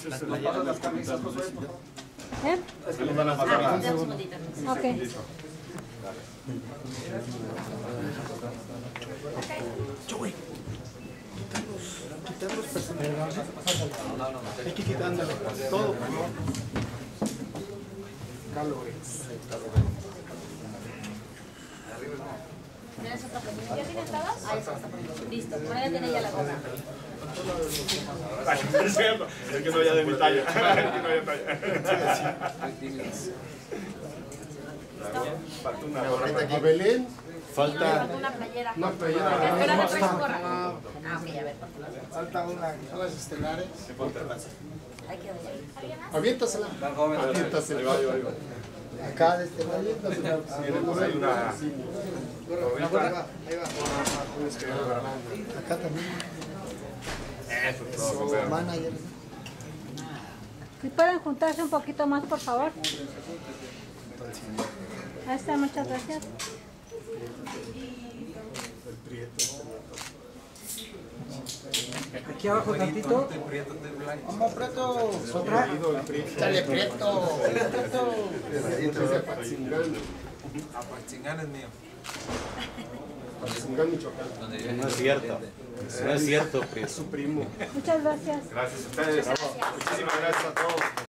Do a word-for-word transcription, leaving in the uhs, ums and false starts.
Las playeras, las camisas, Josué, por favor. ¿Eh? Es que nos van a pasar Ah, las... ok. Joey, quitar los personajes. Hay que quitándole todo. ¿Tienes otra pregunta? ¿Ya tienes todas? Ahí está, está poniendo. Listo, bueno, ya tiene ya la gorra. Es cierto, es que no haya de mi talla. Es que no haya talla. Falta una gorra. A Belén. Falta una playera. Una playera. Espera, no traes gorra. Ah, ok, a ver. Falta una. Son las estelares. Ahí queda ya. Aviéntasela. Aviéntasela. Ahí va, ahí va, ahí va. Acá de este lado. Aviéntasela. Tenemos ahí una... Ahí va. Acá también. Eso es todo, José. Manager. Si pueden juntarse un poquito más, por favor. Ahí está, muchas gracias. Aquí abajo tantito. Vamos, Prieto. Otra. Dale, Prieto. Apatzingán es mío. No es cierto, no es cierto, Prieto. Muchas gracias. Gracias a ustedes. Muchísimas gracias a todos.